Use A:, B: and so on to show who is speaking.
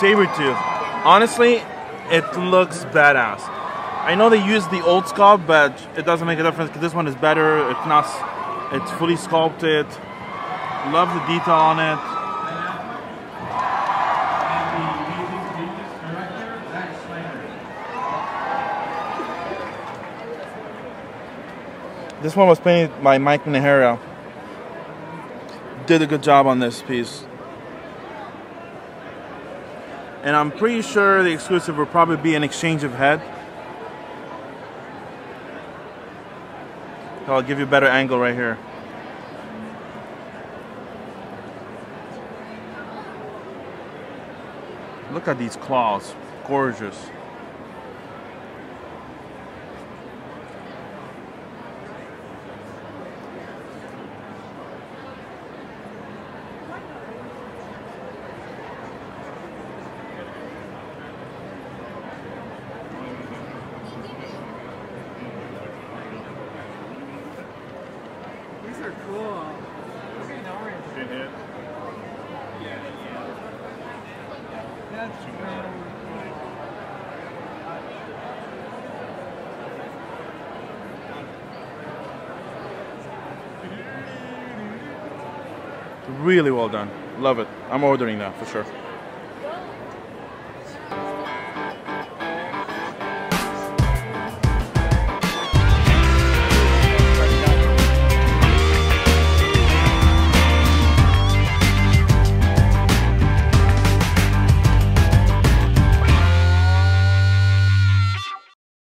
A: Sabretooth. Honestly, it looks badass. I know they use the old sculpt, but it doesn't make a difference because this one is better. It's not. It's fully sculpted. Love the detail on it. This one was painted by Mike Minihara. Did a good job on this piece. And I'm pretty sure the exclusive will probably be an exchange of head. I'll give you a better angle right here. Look at these claws. Gorgeous.
B: These are cool. Look at the orange.
C: Pinhead.
B: That's really
A: Really well done. Love it. I'm ordering that for sure.